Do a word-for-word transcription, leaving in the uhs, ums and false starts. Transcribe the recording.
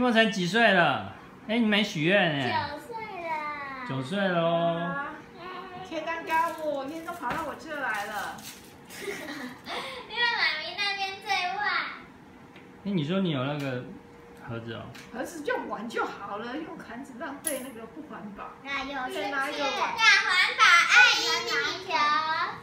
梦辰几岁了？哎，你没许愿哎。 九岁了。 九岁喽。 切蛋糕哦，天都跑到我这来了。 因为妈咪那边最坏。 哎，你说你有那个盒子哦？ 盒子用完就好了，用盘子浪费那个不环保。 那有生气， 拿一个碗。 那环保爱一地球。